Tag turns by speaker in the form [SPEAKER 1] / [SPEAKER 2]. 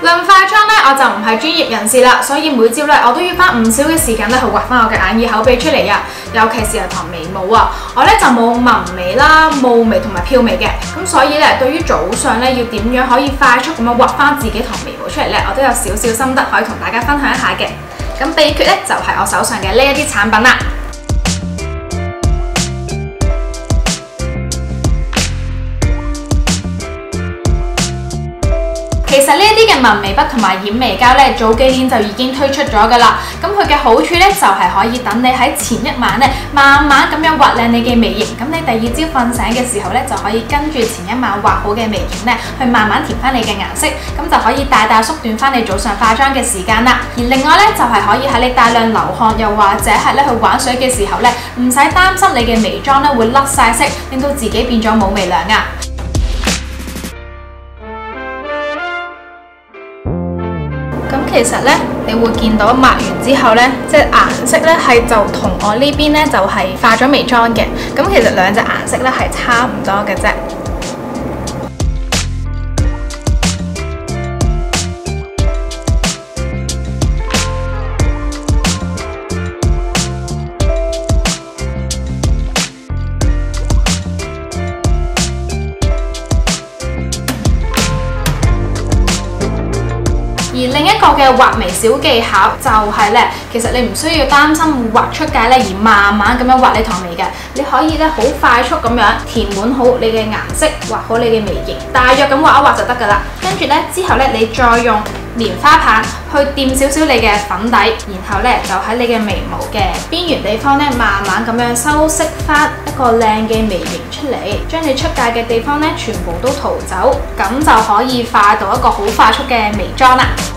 [SPEAKER 1] 論化妝咧，我就唔係專業人士啦，所以每朝咧我都要花唔少嘅時間咧去畫翻我嘅眼耳口鼻出嚟啊。尤其是係畫眉毛啊，我咧就冇紋眉啦、霧眉同埋飄眉嘅，咁所以咧對於早上咧要點樣可以快速咁樣畫翻自己條眉毛出嚟咧，我都有少少心得可以同大家分享一下嘅。咁秘訣咧就係我手上嘅呢一啲產品啦。其實呢一啲嘅紋眉筆同埋染眉膠咧，早幾年就已經推出咗㗎啦。咁佢嘅好處咧，就係可以等你喺前一晚咧，慢慢咁樣畫靚你嘅眉形。咁你第二朝瞓醒嘅時候咧，就可以跟住前一晚畫好嘅眉形咧，去慢慢填翻你嘅顏色，咁就可以大大縮短翻你早上化妝嘅時間啦。而另外咧，就係可以喺你大量流汗又或者係咧去玩水嘅時候咧，唔使擔心你嘅眉妝咧會甩晒色，令到自己變咗冇眉娘啊！咁其實咧，你會見到抹完之後咧，即係顏色咧係就同我呢邊咧就係化咗眉妝嘅。咁其實兩隻顏色咧係差唔多嘅啫。而另一個嘅畫眉小技巧就係咧，其實你唔需要擔心會畫出界咧，而慢慢咁樣畫你條眉嘅，你可以咧好快速咁樣填滿好你嘅顏色，畫好你嘅眉形，大約咁畫一畫就得㗎啦。跟住咧之後咧，你再用棉花棒去掂少少你嘅粉底，然後咧就喺你嘅眉毛嘅邊緣地方咧，慢慢咁樣修飾翻一個靚嘅眉形出嚟，將你出界嘅地方咧全部都塗走，咁就可以化到一個好快速嘅眉妝啦。